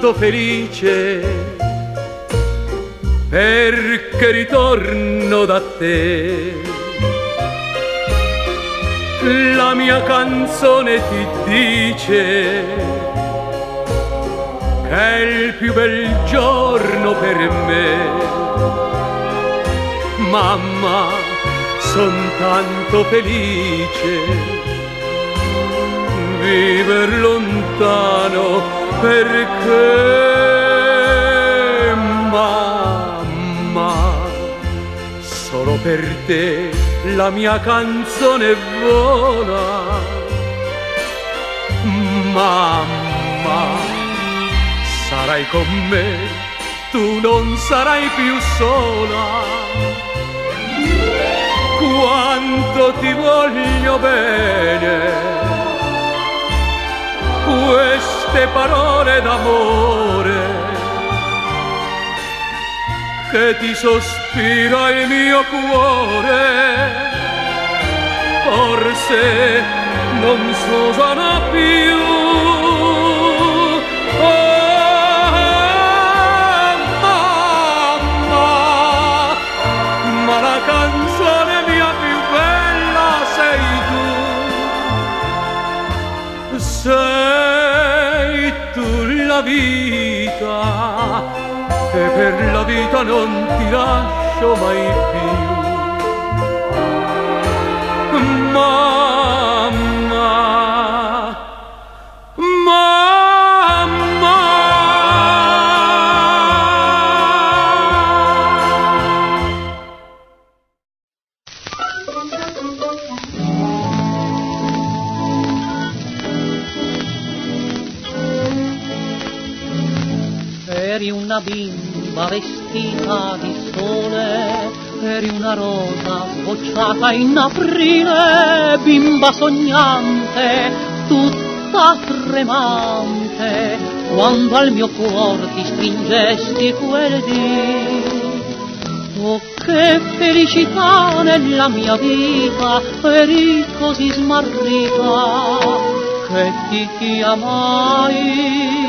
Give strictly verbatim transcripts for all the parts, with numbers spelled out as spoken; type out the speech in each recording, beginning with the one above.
tanto felice perché ritorno da te. La mia canzone ti dice che è il più bel giorno per me. Mamma, son tanto felice viver lontano perché, mamma, solo per te la mia canzone vola. Mamma, sarai con me, tu non sarai più sola. Quanto ti voglio bene, queste parole d'amore che ti sospira il mio cuore, forse non s'usano più. Oh, mamma, ma la canzone mia più bella sei tu. Sei tu la vita, e per la vita non ti lascio mai più. Mamma, mamma. Eri una bimba vestita di sole, eri una rosa sbocciata in aprile, bimba sognante, tutta tremante, quando al mio cuore ti stringesti quel dì. Oh, che felicità nella mia vita, eri così smarrita che ti chiamai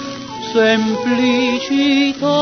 semplicità,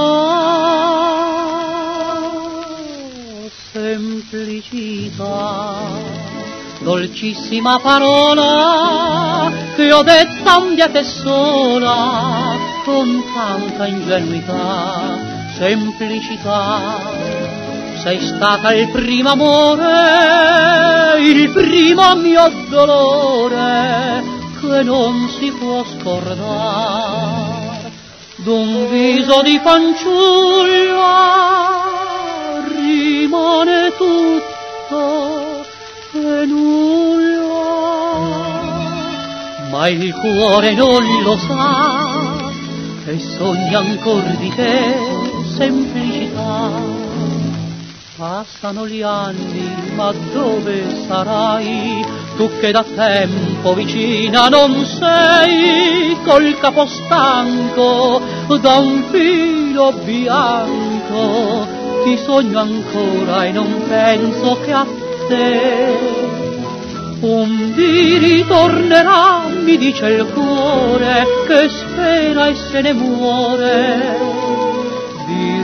semplicità, dolcissima parola che ho detta un dia te sola, con tanta ingenuità, semplicità. Sei stata il primo amore, il primo mio dolore, che non si può scordare. D'un viso di fanciulla rimane tutto e nulla, ma il cuore non lo sa e sogna ancor di te semplicità. Passano gli anni, ma dove sarai? Tu che da tempo vicina non sei, col capo stanco da un filo bianco, ti sogno ancora e non penso che a te. Un dì ritornerà, mi dice il cuore, che spera e se ne muore di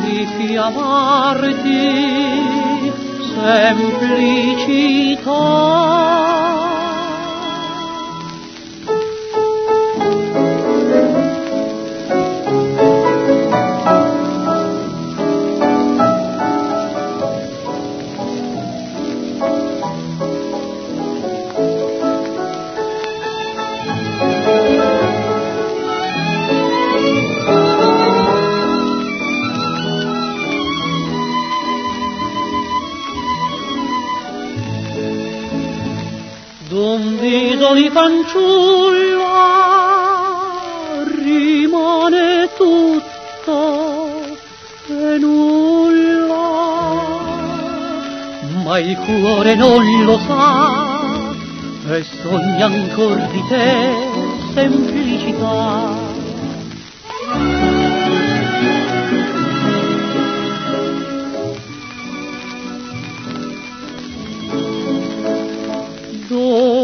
richiamarti semplicità. D'un viso di fanciulla rimane tutto e nulla, ma il cuore non lo sa e sogna ancor di te semplicità.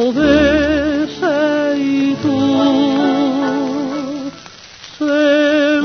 Dove sei tu? Sei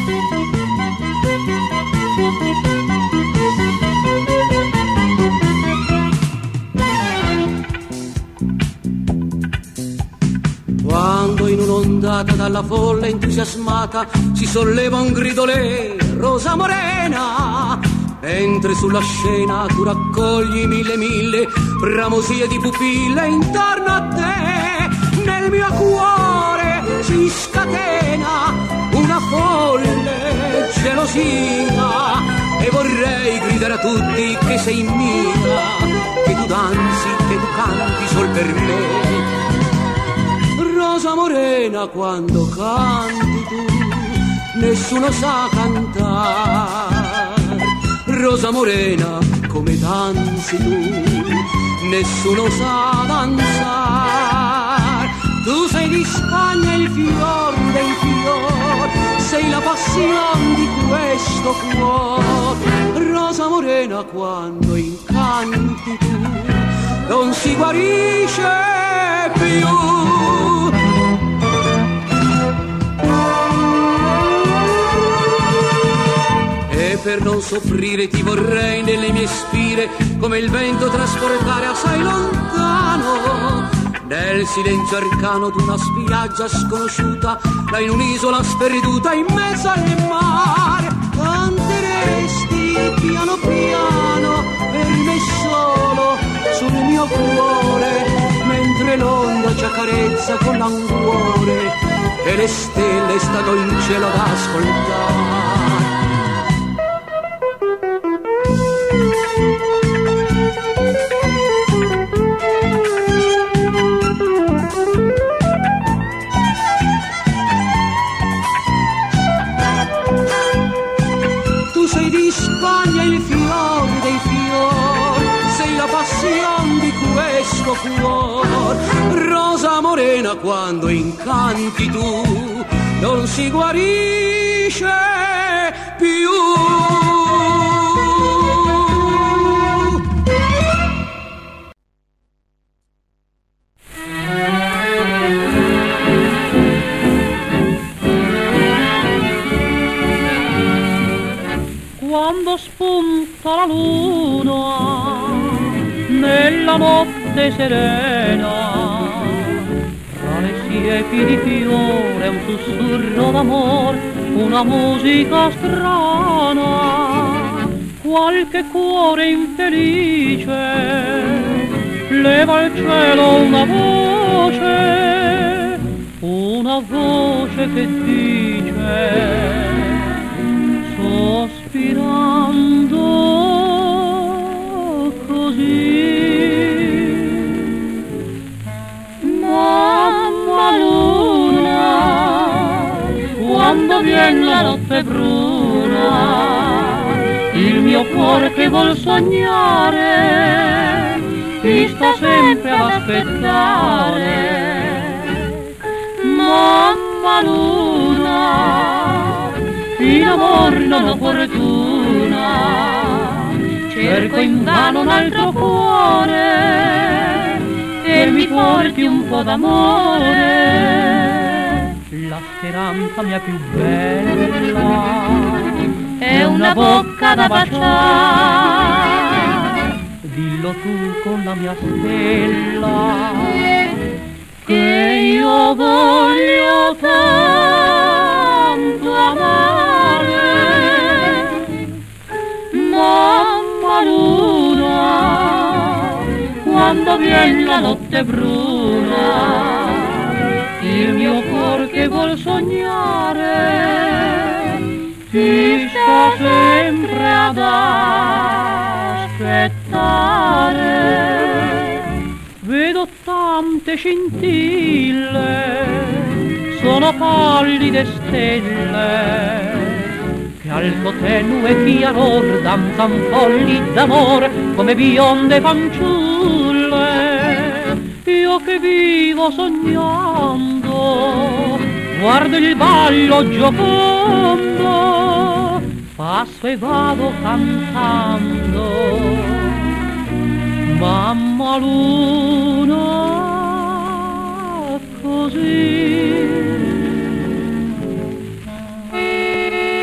Quando in un'ondata dalla folla entusiasmata si solleva un grido le Rosa Morena, mentre sulla scena tu raccogli mille mille bramosie di pupille intorno a te, nel mio cuore si scatena una folle gelosia e vorrei gridare a tutti che sei mia, che tu danzi, che tu canti sol per me. Rosa Morena, quando canti tu, nessuno sa cantare. Rosa Morena, come danzi tu, nessuno sa danzare. Tu sei di Spagna il fior dei fior, sei la passione di questo cuore. Rosa Morena, quando incanti tu, non si guarisce più. E per non soffrire ti vorrei nelle mie spire come il vento trasportare assai lontano, nel silenzio arcano d'una spiaggia sconosciuta, là in un'isola sperduta in mezzo al mare. Canteresti piano piano per me solo sul mio cuore, mentre l'onda ci accarezza con languore e le stelle stanno in cielo ad ascoltare. Tu sei di Spagna il fior dei fior, sei la passion di questo cuor. Rosa Morena, quando incanti tu, non si guarisce più. Quando spunta la luna nella notte serena, tra le siepi di fiore un sussurro d'amor, una musica strana, qualche cuore infelice leva al cielo una voce, una voce che dice sospirando così: mamma luna, quando viene la notte bruna, il mio cuore che vuol sognare ti sta sempre ad aspettare. Mamma luna, in amor non ho fortuna, cerco invano un altro cuore che mi porti un po' d'amore. La speranza mia più bella è una bocca da baciare, dillo tu con la mia stella che io voglio tanto amare. Mamma luna, quando viene la notte bruna, il mio cuore che vuol sognare ti sta sempre ad aspettare. Vedo tante scintille, sono pallide stelle, che al tuo tenue chiaror danzan folli d'amore come bionde fanciulle. Io che vivo sognando, guardo il ballo giocondo, passo e vado cantando. Mamma luna, così.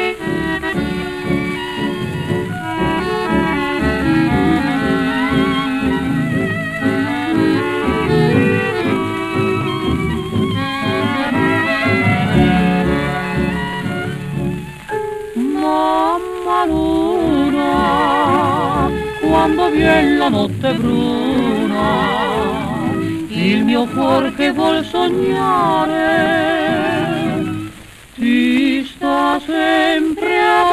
nella notte bruna, il mio cuor che vuol sognare ti sta sempre ad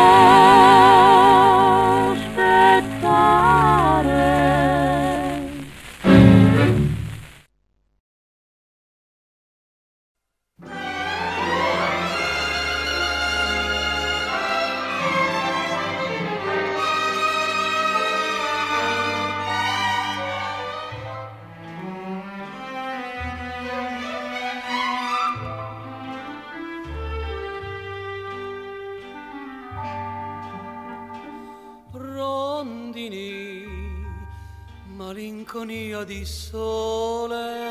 aspettare. Malinconia di sole,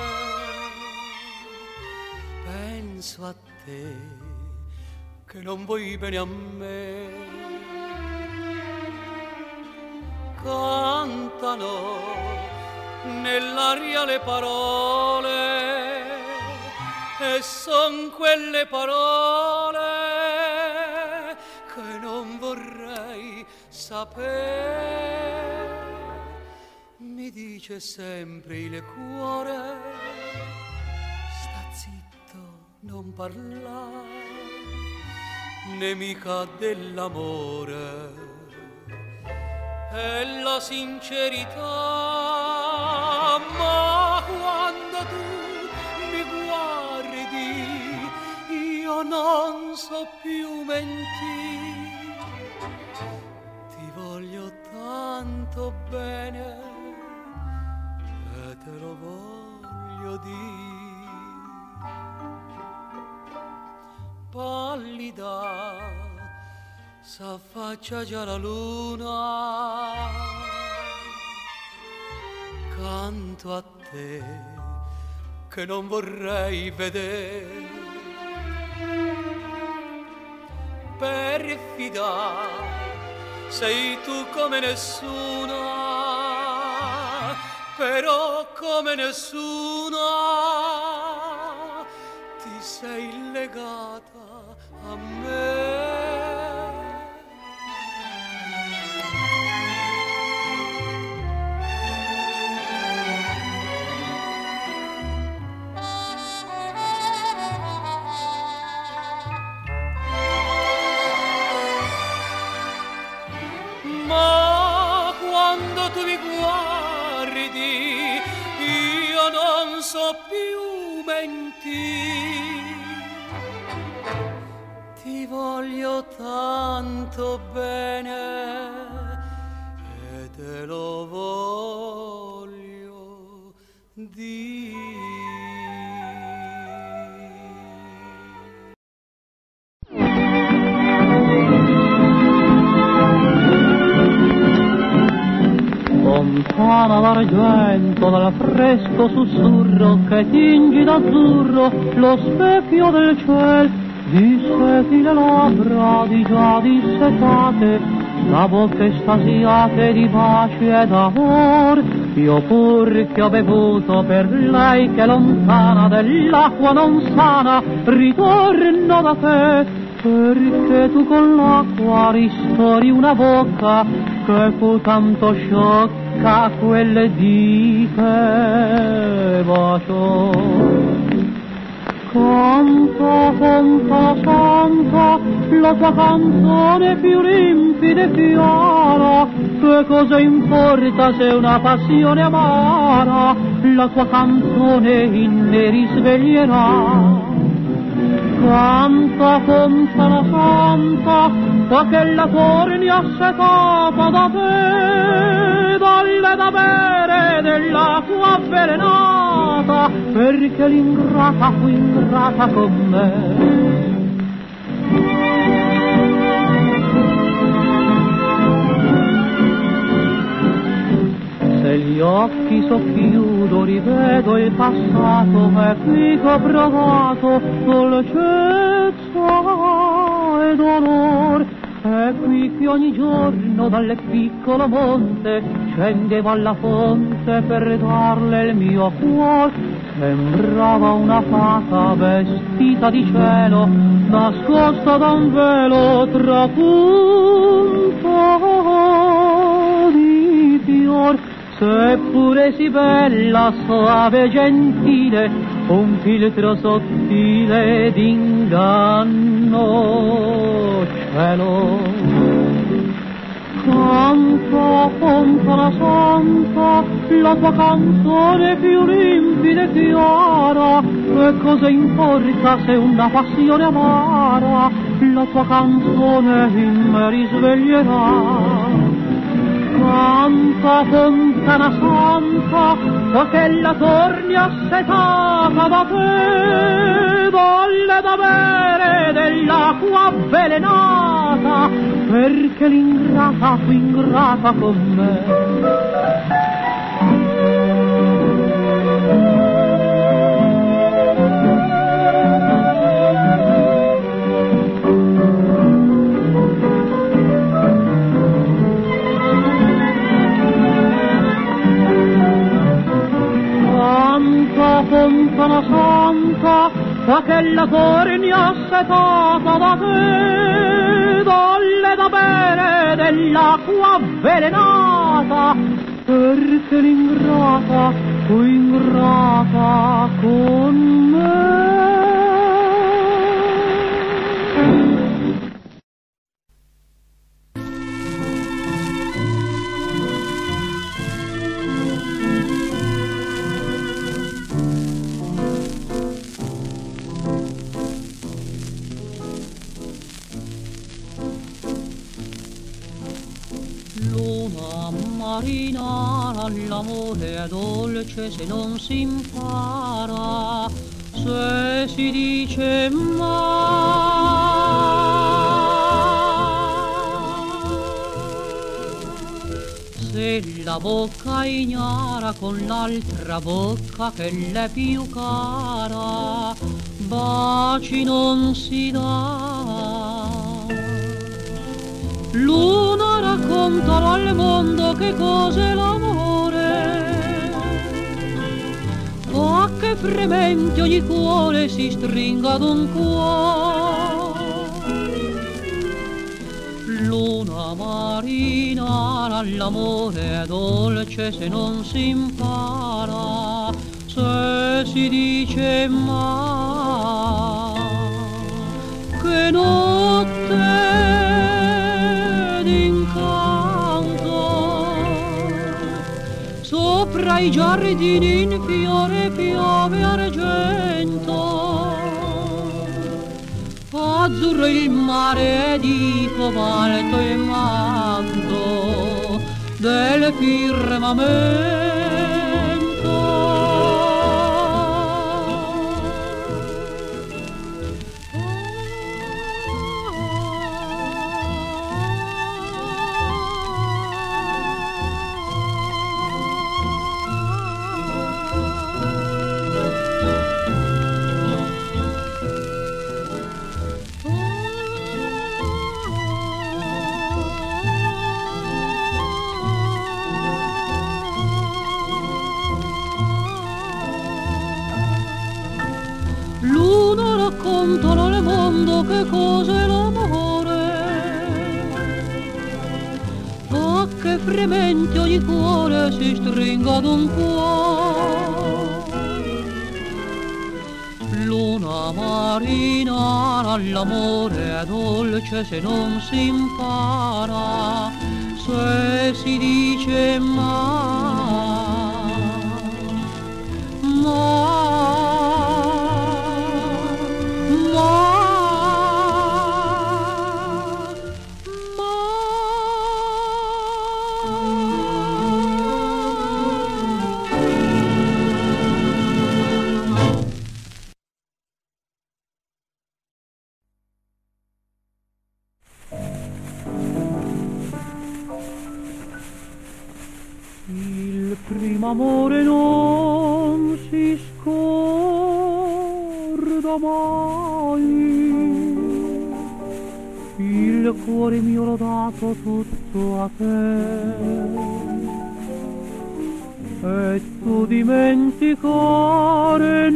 penso a te che non vuoi bene a me. Cantano nell'aria le parole e son quelle parole che non vorrei sapere. Mi dice sempre il cuore, sta zitto, non parlare, nemica dell'amore e la sincerità. Ma quando tu mi guardi, io non so più mentire, ti voglio tanto bene e te lo voglio dire. Pallida s'affaccia già la luna, canto a te che non vorrei vedere. Perfida sei tu come nessuna, però come nessuna ti sei legata a me. Ma quando tu mi guardi, io non so più mentire, ti voglio tanto bene e te lo voglio dire. Lontana d'argento dal fresco sussurro che tingi d'azzurro lo specchio del ciel, disseti le labbra di già dissetate, da bocche estasiate di pace ed amor. Io pur che ho bevuto per lei che lontana dell'acqua non sana ritorno da te, perché tu con l'acqua ristori una bocca che fu tanto sciocca quelle di che baciò. Canta, canta, santa, la tua canzone più limpida e chiara, che cosa importa se una passione amara la tua canzone in me risveglierà. Canta, canta, santa, perché la cuore assetata da te, dalle da bere dell'acqua avvelenata, perché l'ingrata fu ingrata con me. Se gli occhi socchiudo rivedo il passato e qui che ho provato dolcezza e dolor, e qui che ogni giorno dalle piccolo monte scendevo alla fonte per darle il mio cuore. Sembrava una fata vestita di cielo, nascosta da un velo trapunto di d'amor, seppure si bella, soave e gentile, un filtro sottile d'inganno. Cielo, canta, fontana santa, la tua canzone più limpida e chiara, e cosa importa se una passione amara la tua canzone in me risveglierà. Canta, fontana santa, poiché la torni assetata da te, volle da bere dell'acqua avvelenata, perché l'ingrata fu ingrata con me. Fontana santa, poiché la torni assetata da te, volle da bere dell'acqua avvelenata, perché l'ingrata fu ingrata con me. Marinara, l'amore è dolce se non si impara, se si dice mai. Se la bocca ignara con l'altra bocca che l'è più cara, baci non si dà. L'una raccontala al mondo che cos'è l'amore, fa che fremente ogni cuore si stringa ad un cuore. Luna marinara, l'amore è dolce se non si impara, se si dice mai. Che notte sopra i giardini in fiore piove argento, azzurro il mare di cobalto e manto del firmamento. Raccontano al mondo che cos'è l'amore, fa che fremente ogni cuore si stringa ad un cuore. Luna marinara, l'amore è dolce se non si impara, se si dice mai. Mai. Il primo amore non si scorda mai, il cuore mio l'ho dato tutto a te, e tu dimenticare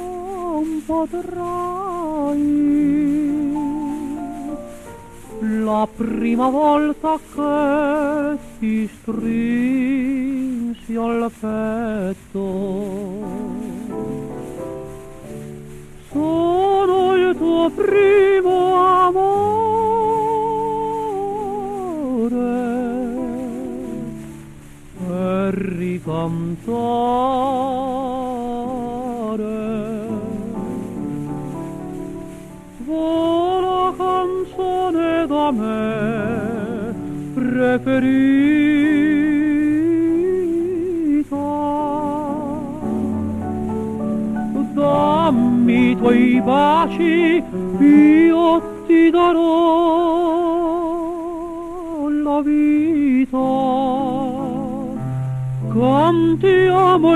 non potrai la prima volta che ti strinsi al petto. Sono il tuo primo amore per ricantare. Vola canzone da me preferita, dammi i tuoi baci, io ti darò la vita, cantiamo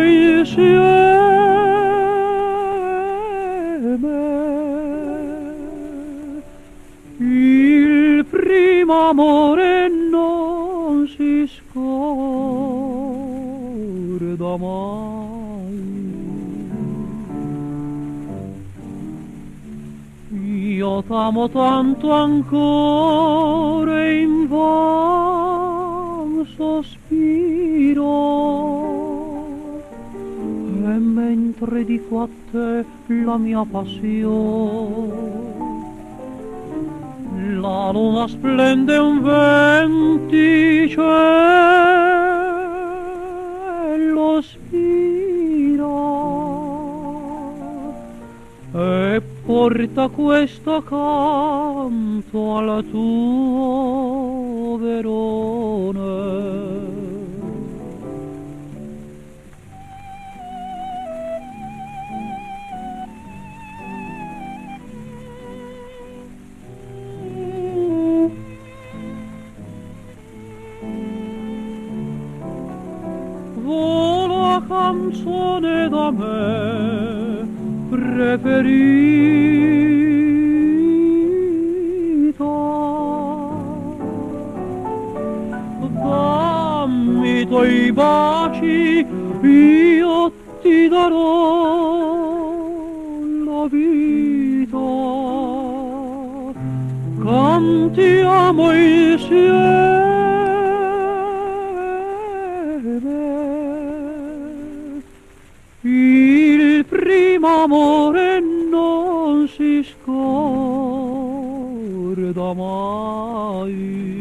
insieme. Il primo amore non si scorda mai. Io t'amo tanto ancora e invan sospiro, e mentre dico a te la mia passione, la luna splende un venticello spira e porta questo canto al tuo Verone. Vola canzone da me preferita, dammi i tuoi baci, io ti darò la vita, cantiamo insieme. Il primo amore non si scorda mai.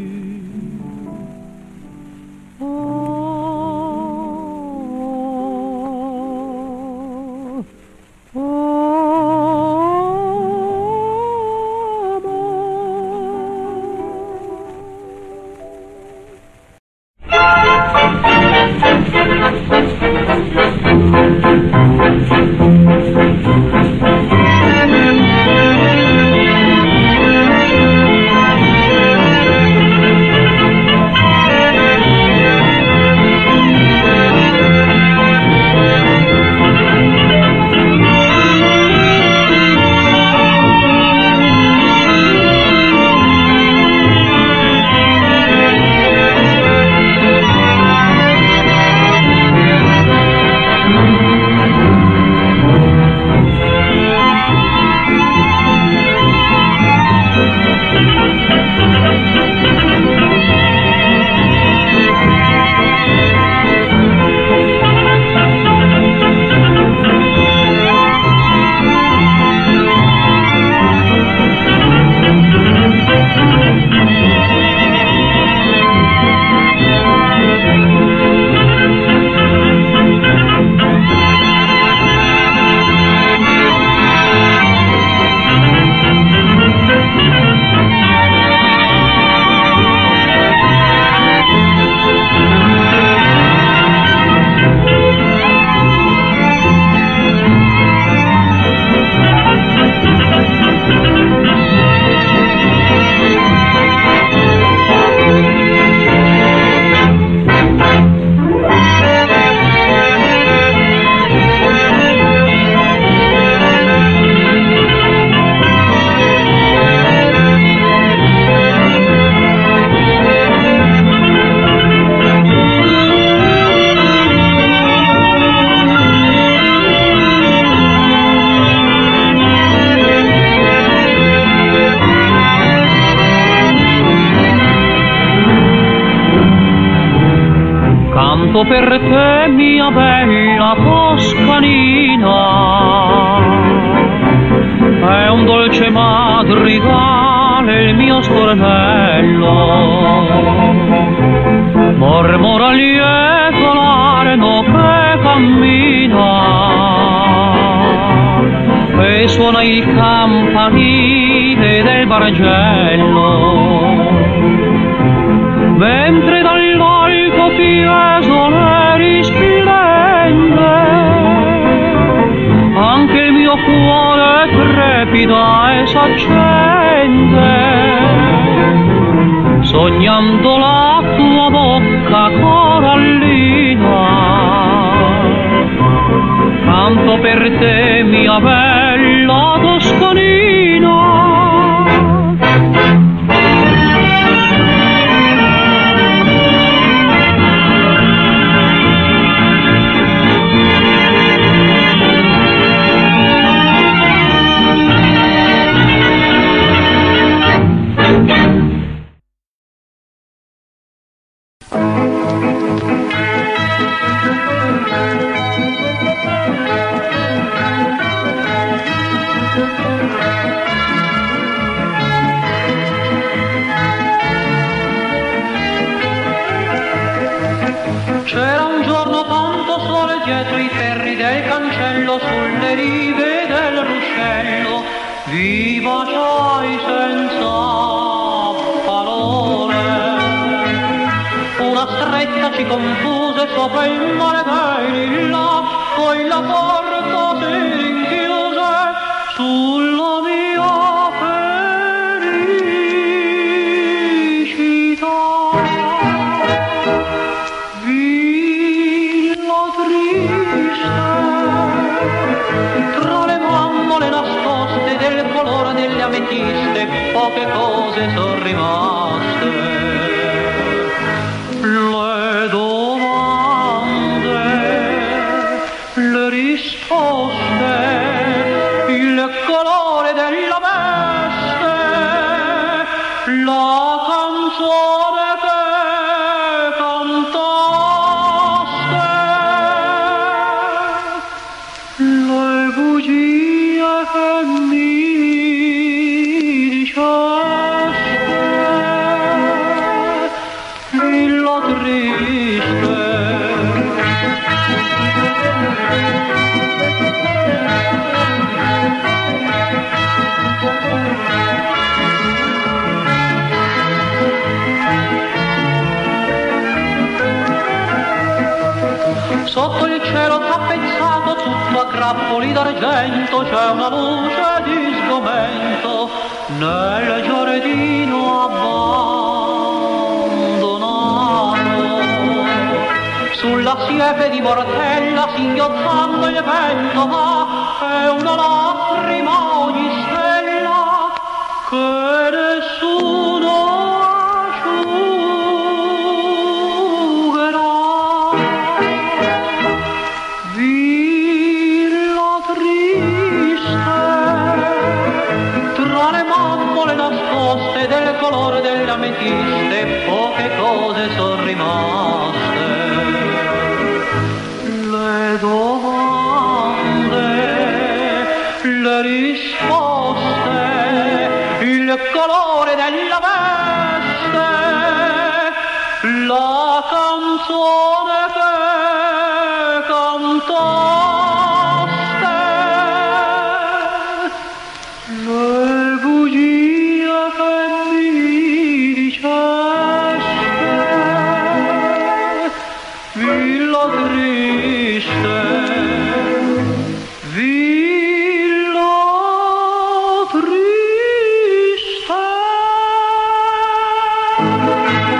Ah, amor. canto per te, mia bella Toscanina. È un dolce madrigale il mio stornello, mormora lieto l'arno che cammina e suona il campanile del bargello, mentre dall'alto Fiesole risplende, anche il mio cuore trepida e s'accende, sognando la tua bocca corallina. Canto per te, mia bella Toscanina. C'era un giorno tanto sole dietro i ferri del cancello, sulle rive del ruscello, viva c'hai senza valore. Una stretta ci confuse sopra il mare dei lilla, poi la porta si rinchiuse sulla mia felicità. Tra le mammole nascoste del colore delle ametiste, poche cose sono rimaste. Le domande, le risposte, il colore della veste, la canzone che cantaste, le bugie che mi diceste, dillo triste. Sotto il cielo tappezzato, tutto a grappoli d'argento, c'è una luce di sgomento nel giardino abbandonato. Sulla siepe di Mortella, singhiozzando il vento va, è una lacrima ogni stella che nessuno asciugherà. Villa triste, tra le mammole nascoste del colore delle ametiste, poche cose sono rimaste. Le domande, le risposte, il colore della veste, la canzone che cantaste, le bugie che mi diceste, villa triste, villa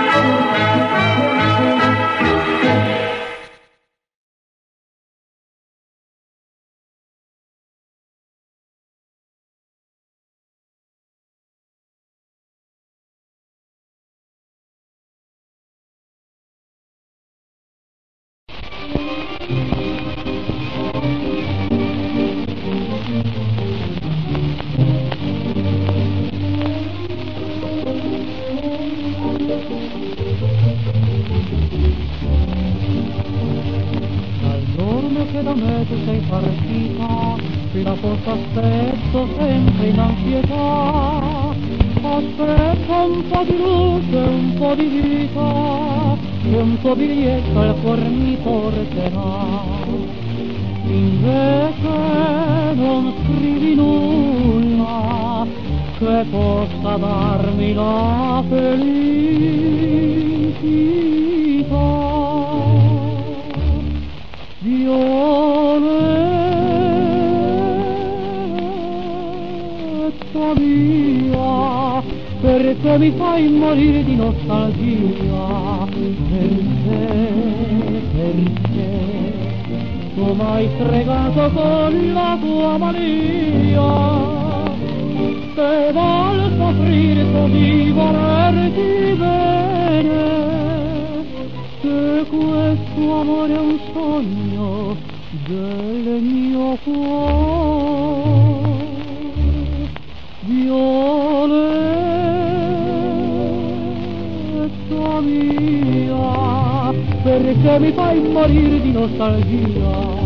triste. da poco aspetto sempre in ansietà, aspetto un po' di luce, un po' di vita, che un tuo biglietto al cuor mi porterà. Invece non scrivi nulla che possa darmi la felicità. Violetta mia, perché mi fai morire di nostalgia? Perché, perché tu m'hai fregato con la tua mania, che vuol soffrire così volerti bene, che questo amore è un sogno del mio cuore. Violetta mia, perché mi fai morire di nostalgia?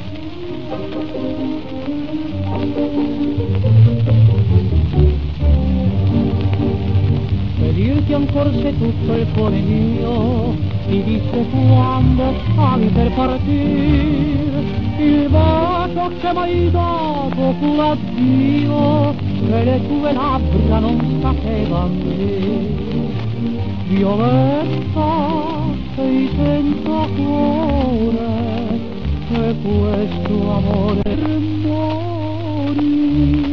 Per dirti ancor se tutto il cuore mio ti disse quando stavi per partire, il bacio che m'hai dato fu l'addio che le tue labbra non sapevan dire. Violetta, sei senza cuore, e questo amore muori.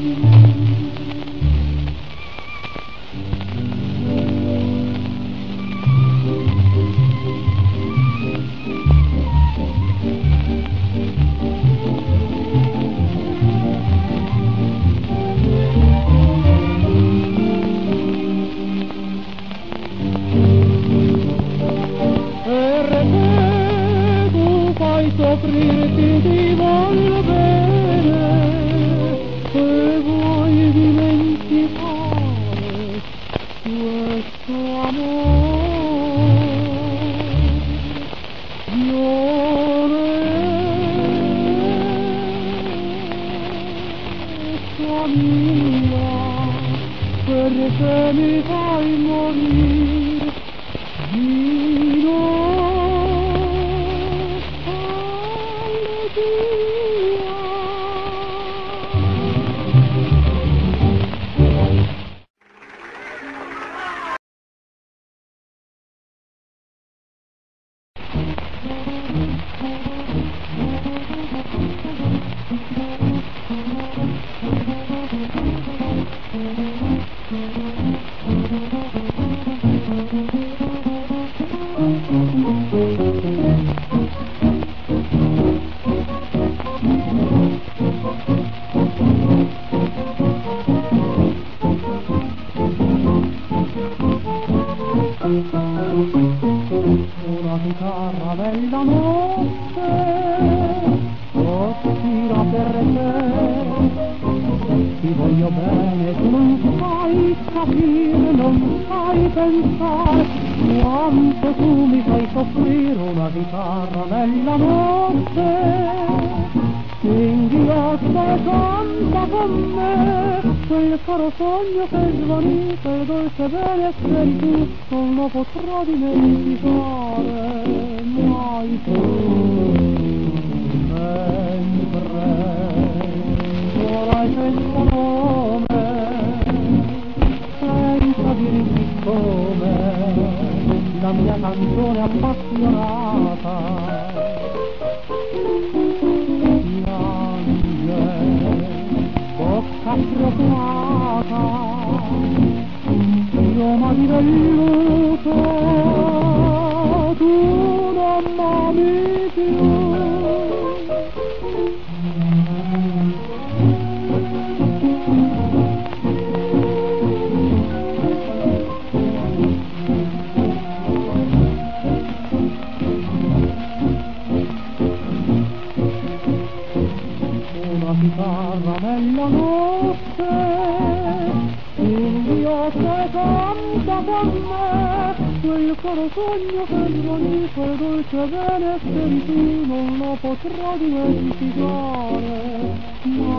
Soffrirti ti voglio bene, e vuoi dimenticare questo amore. Violetta mia, perché mi fai morire di una chitarra bella notte sospira per te. Ti voglio bene, tu non sai capire, non sai pensare quanto tu mi fai soffrire. Una chitarra bella notte inghiotta e canta con me quel caro sogno che svanita, il dolce benessere tu non lo potrò dimenticare mai tu. Mentre vorai senza nome, senza dirti come, la mia canzone appassionata bocca profumata, aroma di velluto, tu non m'ami più. Una chitarra nella notte, inghiotta e canta con me quel caro sogno che svanì, quel dolce benessere tu non lo potrò dimenticare.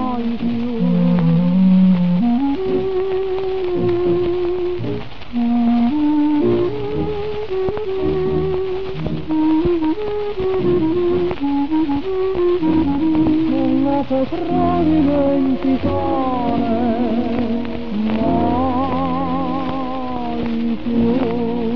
potrà dimenticare mai più.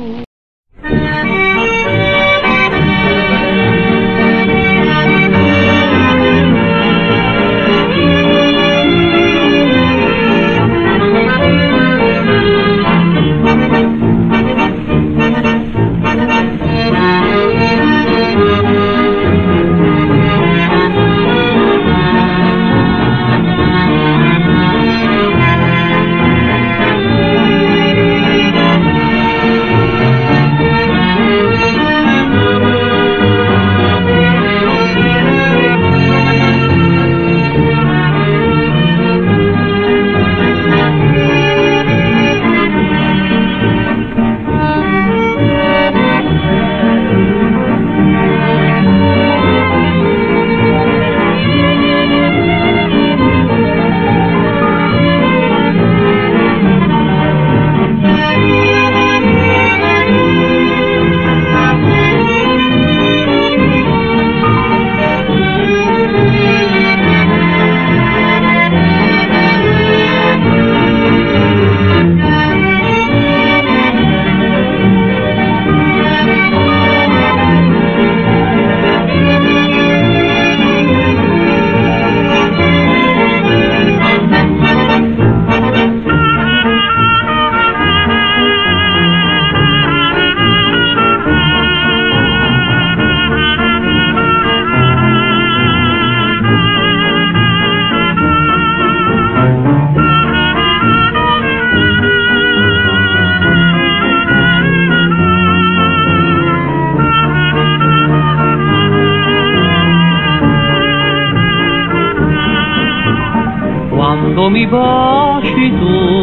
Quando mi baci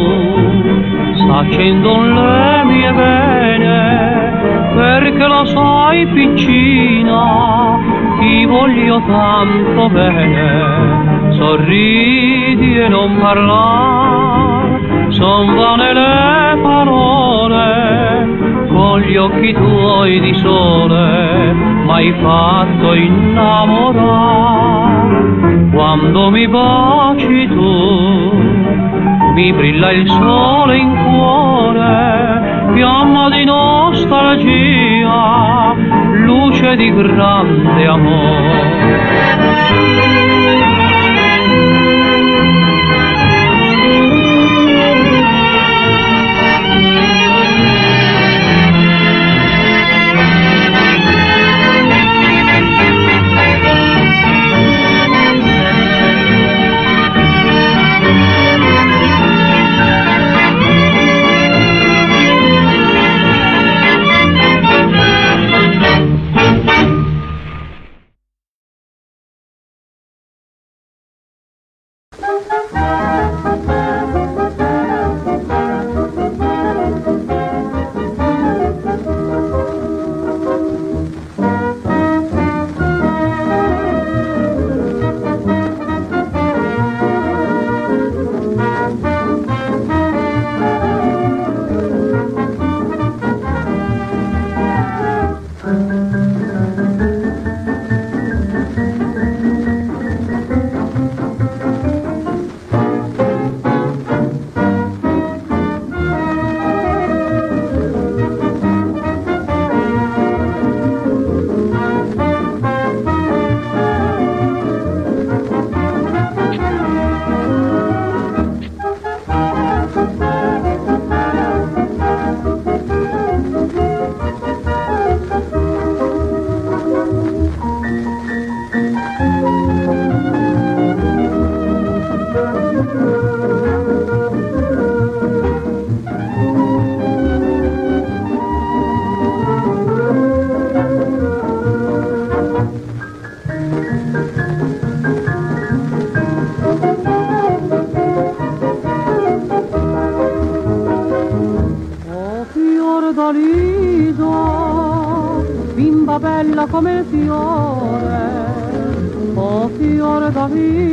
tu, s'accendono le mie vene, perché lo sai piccina, ti voglio tanto bene. Sorridi e non parlare, son vane le parole, con gli occhi tuoi di sole m'hai fatto innamorare. Quando mi baci tu, mi brilla il sole in cuore, fiamma di nostalgia, luce di grande amore. bimba bella come il fiore, oh fiore da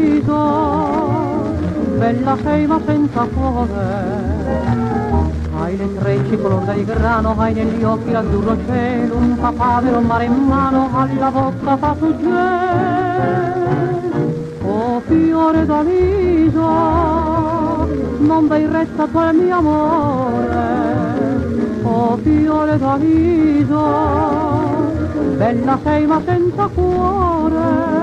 vita, bella sei ma senza cuore. Hai le trecce color del grano, hai negli occhi l'azzurro cielo, un papavero mare in mano, alla bocca fa suggello. Oh fiore d'aliso, non vai resta tu il mio amore, oh fiore d'aliso, bella sei ma senza cuore.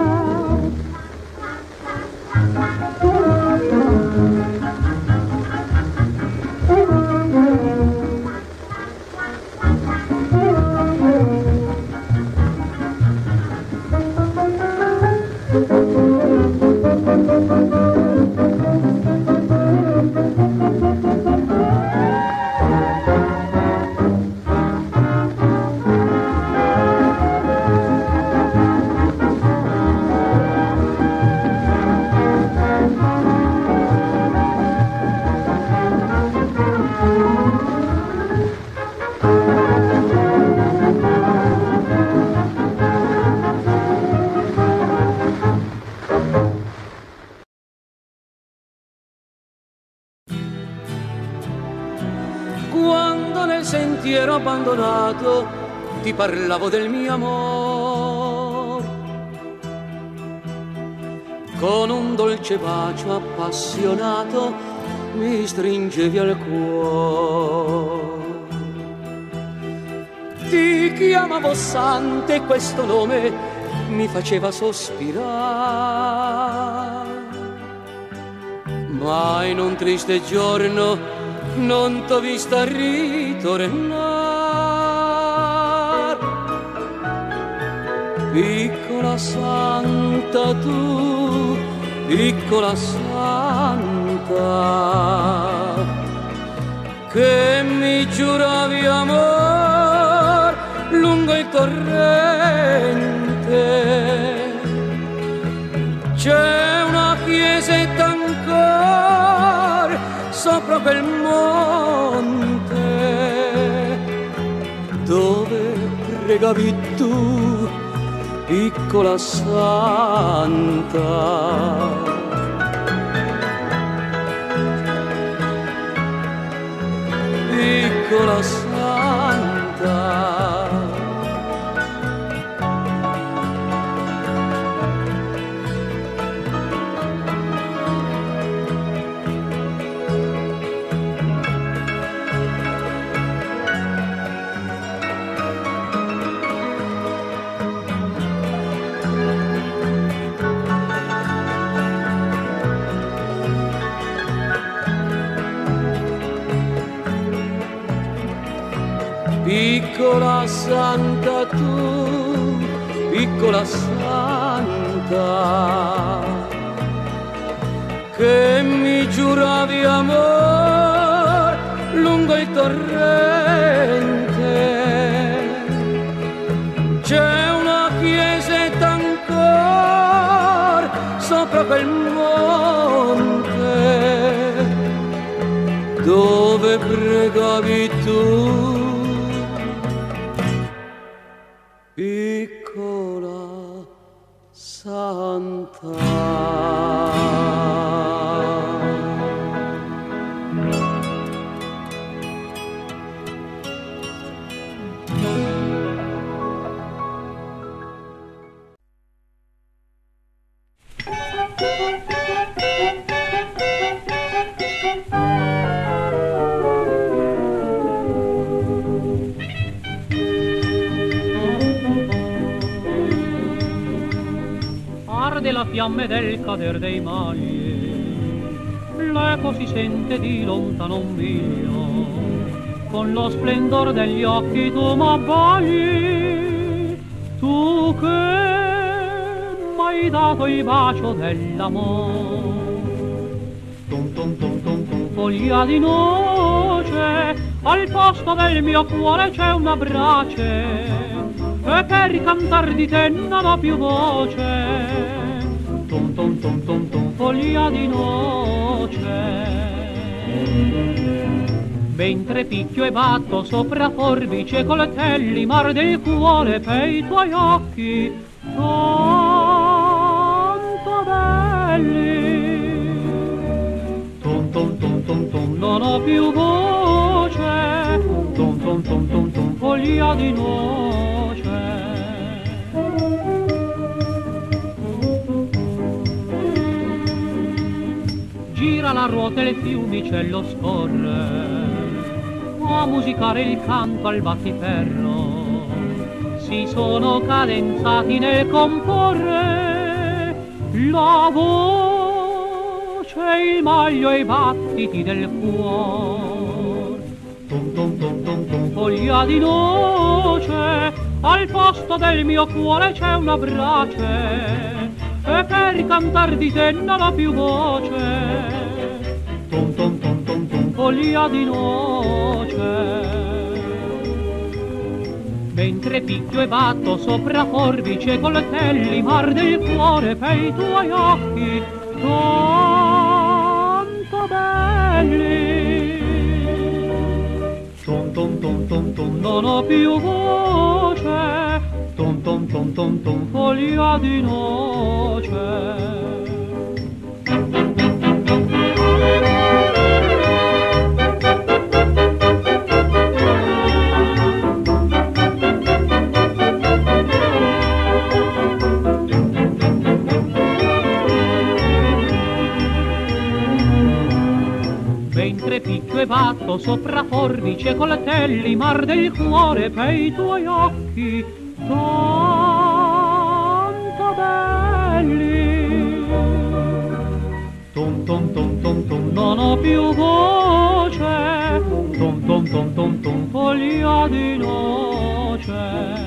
Ero abbandonato, ti parlavo del mio amor. Con un dolce bacio appassionato mi stringevi al cuore. Ti chiamavo Santa e questo nome mi faceva sospirare. Ma in un triste giorno non t'ho vista ritornar. Piccola santa tu, piccola santa, che mi giuravi amor lungo il torrente. C'è una chiesetta ancora sopra quel monte dove pregavi tu, piccola santa. Piccola santa. Piccola santa tu, piccola santa, che mi giuravi amor lungo il torrente. C'è una chiesetta ancora sopra quel monte dove pregavi tu, piccola santa. La fiamme del cader dei mali, l'eco si sente di lontano un miglio, con lo splendor degli occhi tu m'abbagli, tu che m'hai dato il bacio dell'amor. Tum tum tum tum tum, foglia di noce, al posto del mio cuore c'è una brace, e per cantar di te non ho più voce. Tum tum tum tum tum, foglia di noce. Mentre picchio e batto sopra forbici e coltelli, mar del cuore per i tuoi occhi tanto belli. Tum tum tum tum tum, non ho più voce. Tum tum tum tum tum, foglia di noce. gira la ruota e il fiumicello scorre a musicare il canto al battiferro. Si sono cadenzati nel comporre la voce, il maglio e i battiti del cuore. Tum tum tum tum tum, foglia di noce, al posto del mio cuore c'è una brace, e per cantar di te non ho più voce. Tum tum tum tum tum, foglia di noce. Mentre picchio e batto sopra forbice coltelli, mar del cuore per i tuoi occhi tanto belli. Tum tum tum tum tum, non ho più voce. Tum tum tum tum tum, foglia di noce. Picchio e batto sopra forbice coltelli, mar del cuore per i tuoi occhi tanto belli. Tum tum tum tum tum, non ho più voce. Tum tum tum tum tum, foglia di noce.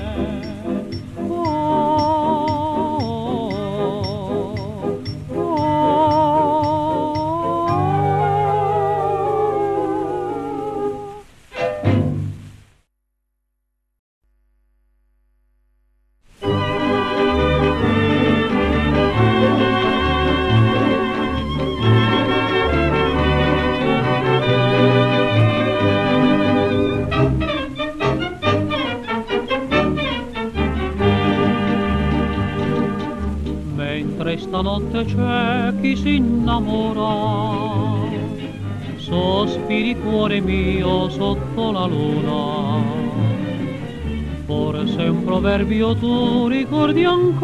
Stanotte c'è chi si innamora, sospiri cuore mio sotto la luna. Forse un proverbio tu ricordi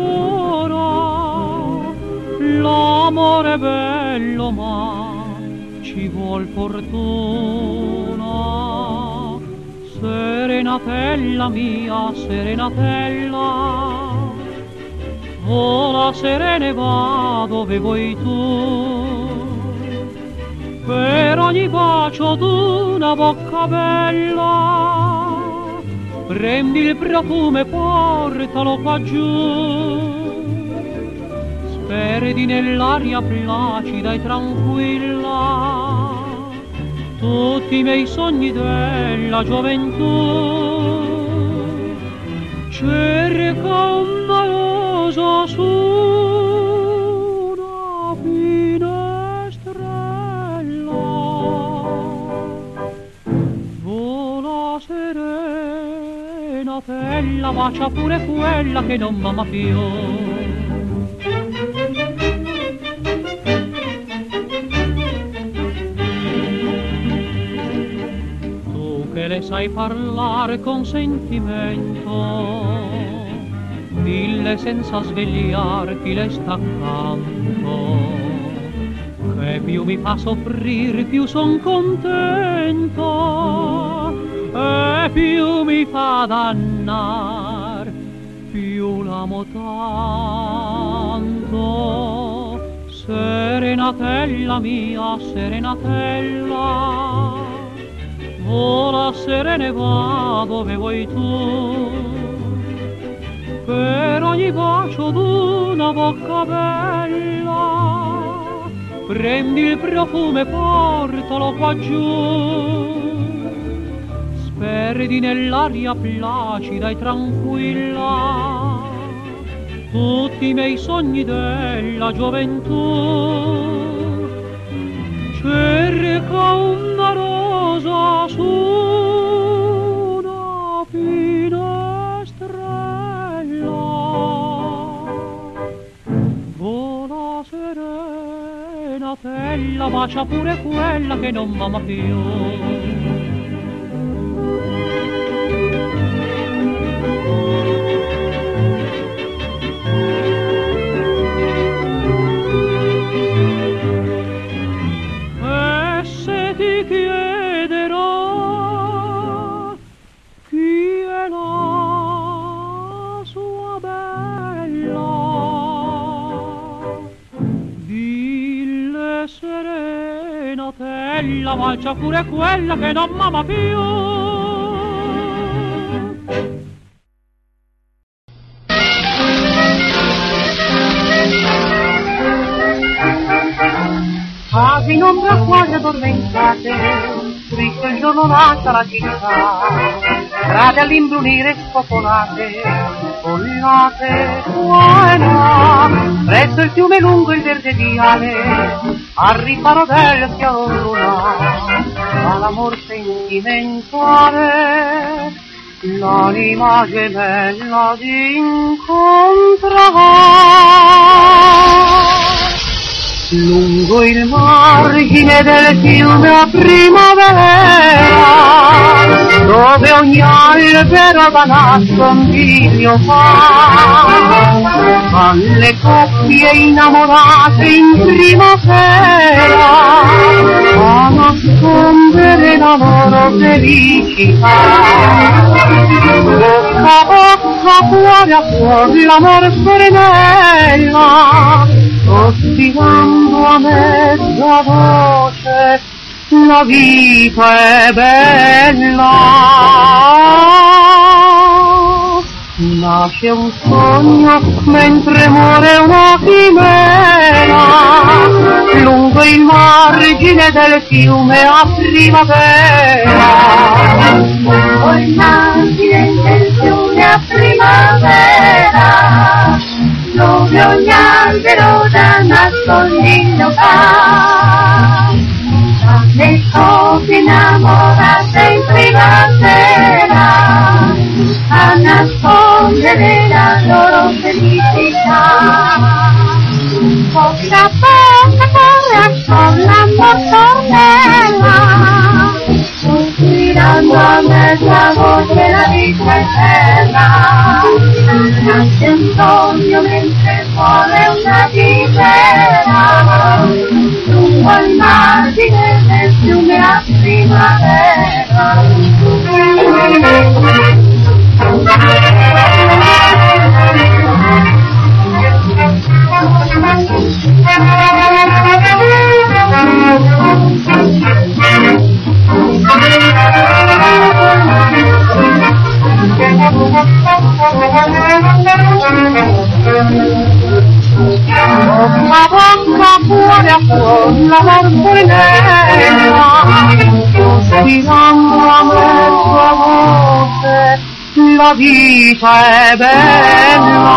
ancora, l'amore è bello ma ci vuol fortuna. Serenatella mia, serenatella, vola serena e va dove vuoi tu, per ogni bacio d'una bocca bella, prendi il profumo e portalo qua giù, sperdi nell'aria placida e tranquilla tutti i miei sogni della gioventù. Cerca un maloso su una finestrella, vola serenatella, bacia pure quella che non m'ama più. Che le sai parlare con sentimento, dille senza svegliar chi le sta accanto, che più mi fa soffrire più son contento, e più mi fa dannar più l'amo tanto. Serenatella mia, serenatella, vola serena e va dove vuoi tu, per ogni bacio d'una bocca bella, prendi il profumo e portalo qua giù, sperdi nell'aria placida e tranquilla tutti i miei sogni della gioventù. Cerca una rosa su una finestrella, vola serenatella, bacia pure quella che non m'ama più. che serenatella, valcia pure quella che non m'ama più. Quasi in ombra quasi addormentate, triste il giorno lascia la città, strade all'imbrunire spopolate, collate qua e là, presso il fiume lungo il verde viale, al riparo del chiaro lunare, all'amor sentimentale, l'anima gemella d'incontrare. Lungo il margine del fiume a primavera, dove ogni albero da nascondiglio fa, van le coppie innamorate in primavera, a nascondere la loro felicità. Bocca a bocca, cuore a cuore, l'amor serenella, sospirando a mezza voce, la vita è bella. Nasce un sogno mentre muore una chimera, lungo il margine del fiume a primavera. Lungo il margine del fiume a primavera, dove ogni albero da nascondiglio fa, le coppie innamorate in primavera, a nascondere la loro felicità. Bocca a bocca, cuore a cuore, l'amor tornella, sospirando a mezza voce, la vita è bella. Nasce un sogno mentre muore una chimera, lungo il margine del fiume a primavera. Bocca a bocca, cuore a cuore, l'amor serenella, sospirando a mezza voce, la vita è bella.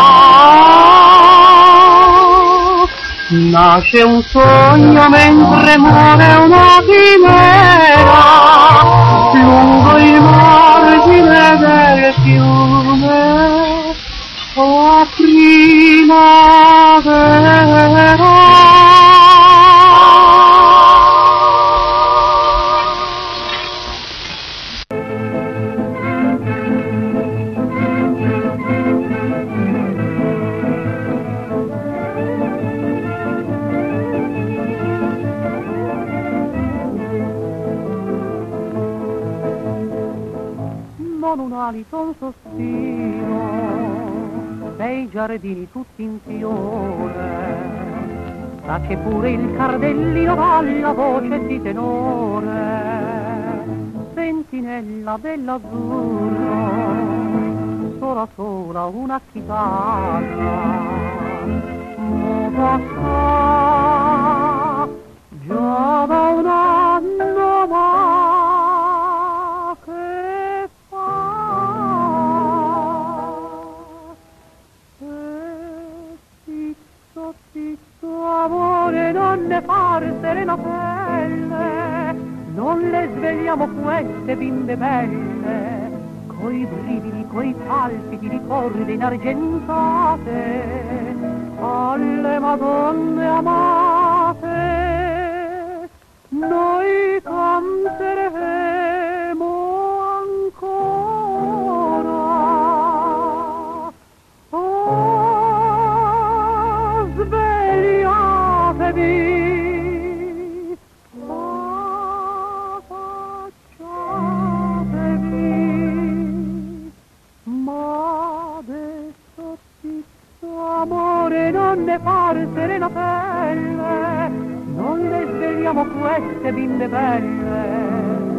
Nasce un sogno mentre muore una chimera, lungo il margine del fiume a primavera. Non un alito, un sospiro, dei giardini tutti in fiore, tace pure il cardellino dalla voce di tenore, sentinella dell'azzurro, sola sola una chitarra, muta sta, già da un anno ma che amore, non ne far serena pelle, non le svegliamo queste bimbe belle, coi brividi, coi palpiti di corde inargentate, alle madonne amate, noi canteremo ancora. Oh, svegliatevi, affacciatevi, ma adesso zitto, amore, non ne far serena pelle, svegliamo queste bimbe belle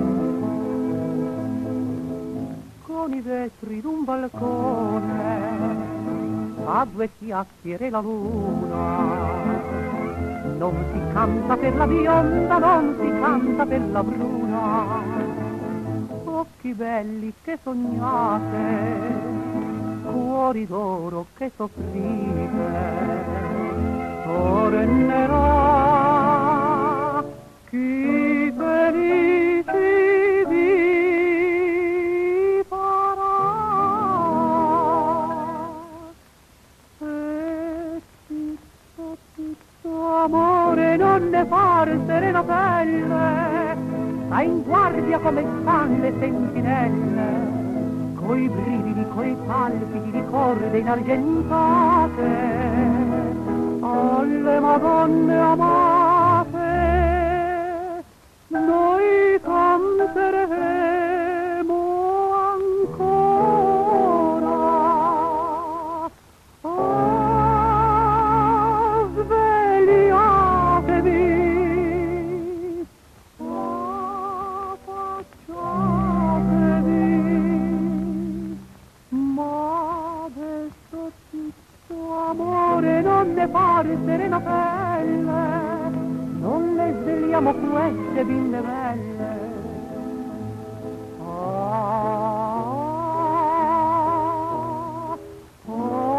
con i vetri d'un balcone a due chiacchiere la luna. Non si canta per la bionda, non si canta per la bruna. Occhi belli che sognate, cuori d'oro che soffrite, tornerà chi felici vi farà. E tutto, tutto amore non ne far serena pelle, sta in guardia come stan le sentinelle, coi brividi, coi palpiti di corde inargentate, alle Madonne amate noi canteremo ancora. Ah, svegliatevi, affacciatevi, ma adesso tutto amore non ne pare serena pelle, non le svegliamo queste bimbe belle. Ah,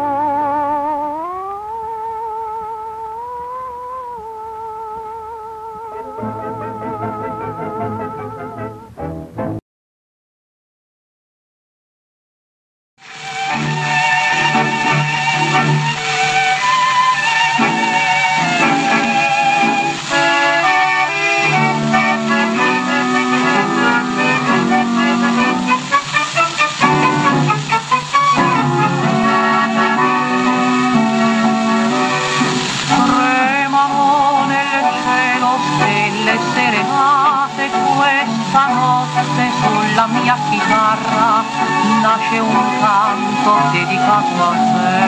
sulla mia chitarra nasce un canto dedicato a te.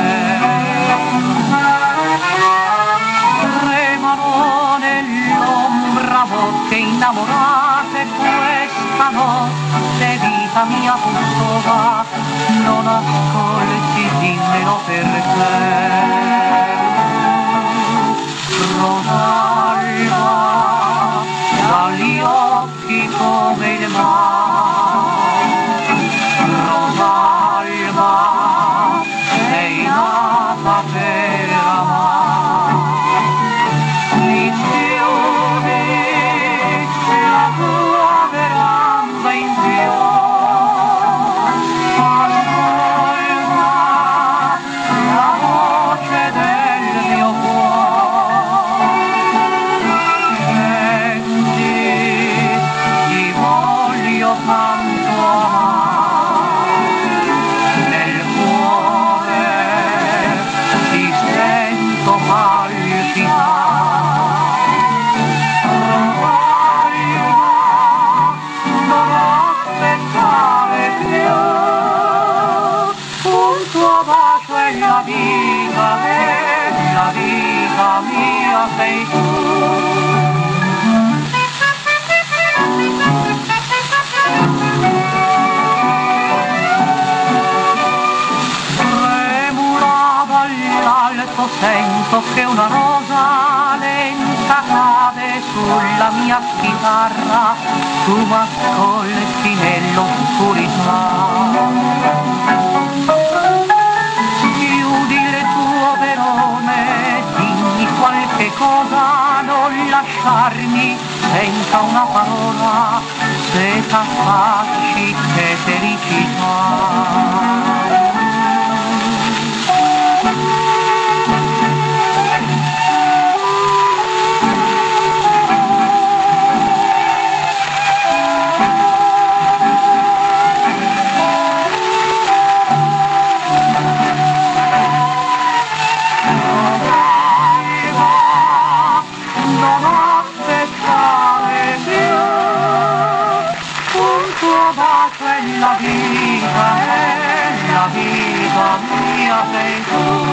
Tremano nell'ombra bocche innamorate, questa notte vita mia custova, non ascolti, dimmelo perché. Rosalba, dagli occhi come il mare, Rosalba, sei nata per amare. Mi chiudi la tua veranda in fiore, ascolta la voce del mio cuore. Scendi, ti voglio tanto amare, nel cuore ti sento palpitare. Rosalba, non aspettare più, un tuo bacio è la vita, e la vita mia sei tu. Dall'alto sento che una rosa lenta cade sulla mia chitarra, tu m'ascolti nell'oscurità. Chiudi il tuo verone, dimmi qualche cosa, non lasciarmi senza una parola, se t'affacci che felicità. La vita è la vita mia sei tu.